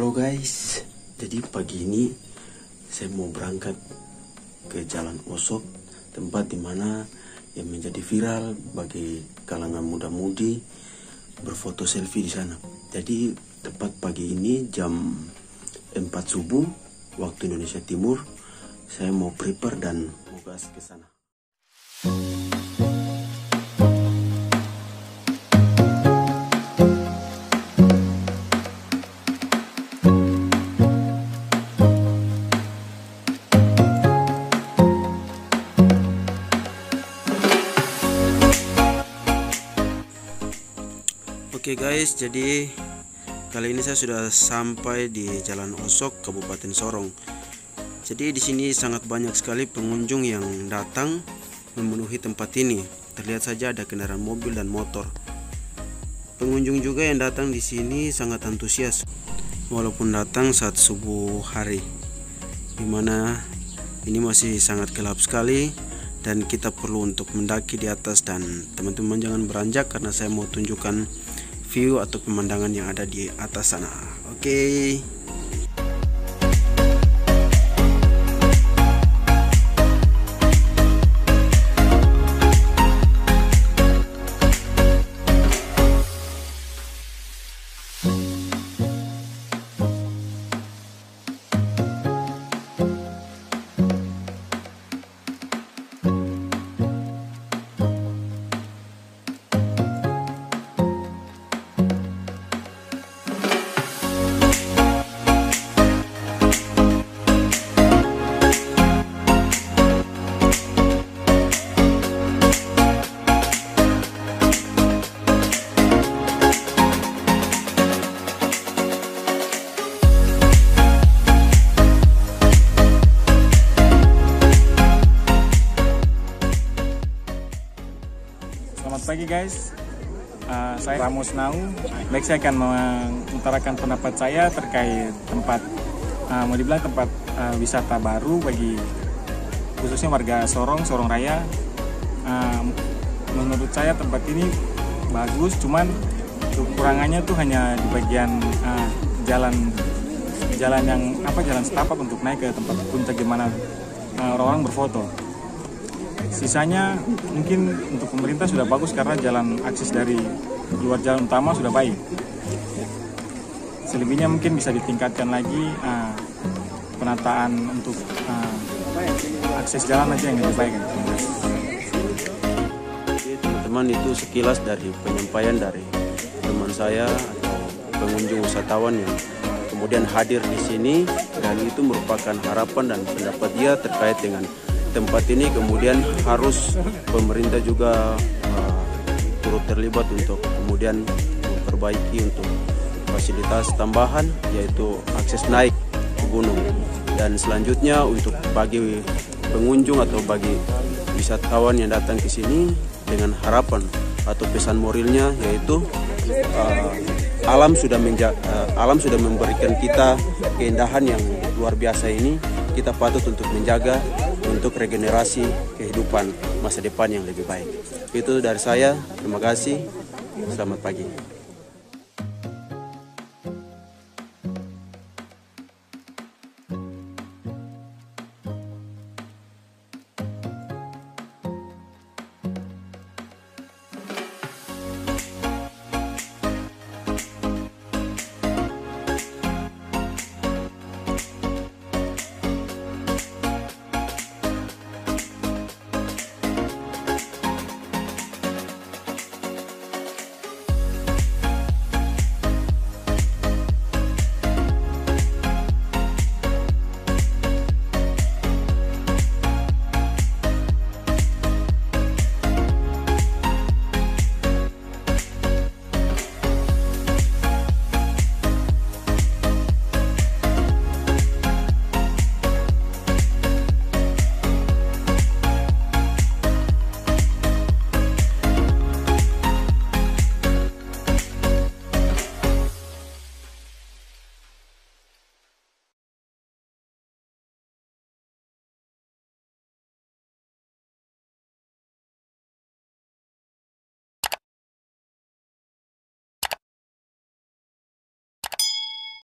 Halo guys, jadi pagi ini saya mau berangkat ke Jalan Osok, tempat dimana yang menjadi viral bagi kalangan muda-mudi berfoto selfie di sana. Jadi tepat pagi ini jam 4 subuh waktu Indonesia Timur, saya mau prepare dan mau gas ke sana. Oke guys, jadi kali ini saya sudah sampai di Jalan Osok, Kabupaten Sorong. Jadi di sini sangat banyak sekali pengunjung yang datang memenuhi tempat ini. Terlihat saja ada kendaraan mobil dan motor. Pengunjung juga yang datang di sini sangat antusias, walaupun datang saat subuh hari, dimana ini masih sangat gelap sekali dan kita perlu untuk mendaki di atas. Dan teman-teman jangan beranjak karena saya mau tunjukkan view atau pemandangan yang ada di atas sana. Oke. Selamat pagi guys, saya Ramos Nau. Baik, saya akan mengutarakan pendapat saya terkait tempat, mau dibilang tempat wisata baru bagi khususnya warga Sorong Raya. Menurut saya tempat ini bagus, cuman kekurangannya tuh hanya di bagian jalan yang jalan setapak untuk naik ke tempat puncak gimana orang-orang berfoto. Sisanya mungkin untuk pemerintah sudah bagus karena jalan akses dari luar jalan utama sudah baik. Selebihnya mungkin bisa ditingkatkan lagi penataan untuk akses jalan aja yang lebih baik. Jadi teman-teman, itu sekilas dari penyampaian dari teman saya atau pengunjung wisatawan yang kemudian hadir di sini, dan itu merupakan harapan dan pendapat dia terkait dengan tempat ini. Kemudian harus pemerintah juga turut terlibat untuk kemudian memperbaiki untuk fasilitas tambahan, yaitu akses naik ke gunung. Dan selanjutnya untuk bagi pengunjung atau bagi wisatawan yang datang ke sini, dengan harapan atau pesan moralnya yaitu alam sudah memberikan kita keindahan yang luar biasa ini. Kita patut untuk menjaga untuk regenerasi kehidupan masa depan yang lebih baik. Itu dari saya. Terima kasih. Selamat pagi.